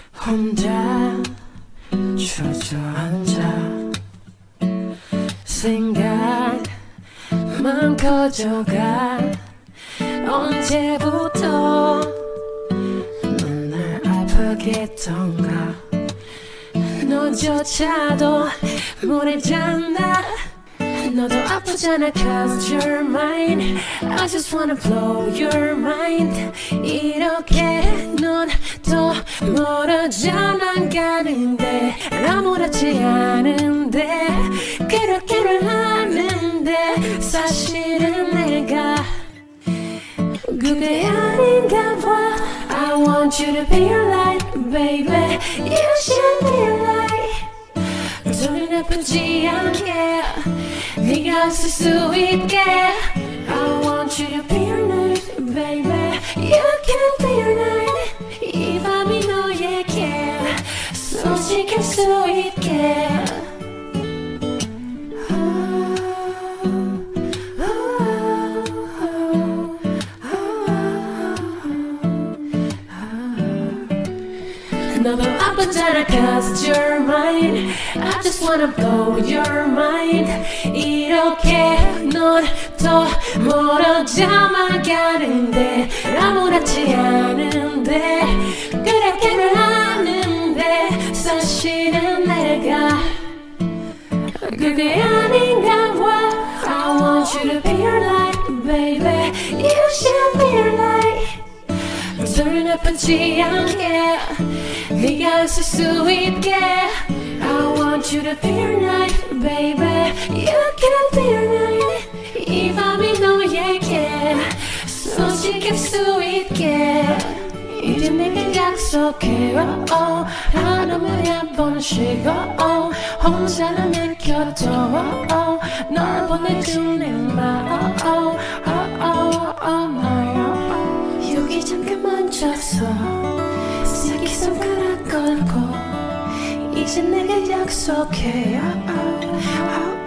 혼자 주저앉아 생각만 커져가 언제부터 날 아프게 했던가 너조차도 모르잖아 너도 아프잖아 cause you're mine I just wanna blow your mind 이렇게 넌 또 멀어져만 가는데 아무렇지 않은데 그렇게를 하는데 사실은 내가 그게 아닌가 봐 I want you to be your light baby You should be your light 눈은 아프지 않게 네가 웃을 수 있게 I want you to be your night baby You can be your night 이 밤이 너에게 솔직할 수 있게 너도 아프잖아 cause you're mine I just wanna blow your mind 이렇게 넌 더 멀어져만 가는데 아무렇지 않은데 그렇게는 하는데 사실은 내가 그게 아닌가 봐 I want you to be your light baby You should be your light 눈은 아프지 않게 네가 웃을 수 있게 I want you to be your night baby You can be your night 이 밤이 너에게 솔직할 수 있게 이제 내게 약속해 하루에 한 번씩 혼자는 내 곁에 널 보내준 내 마음 여기 잠깐 멈춰서 새끼손가락 걸고 이제 내게 약속해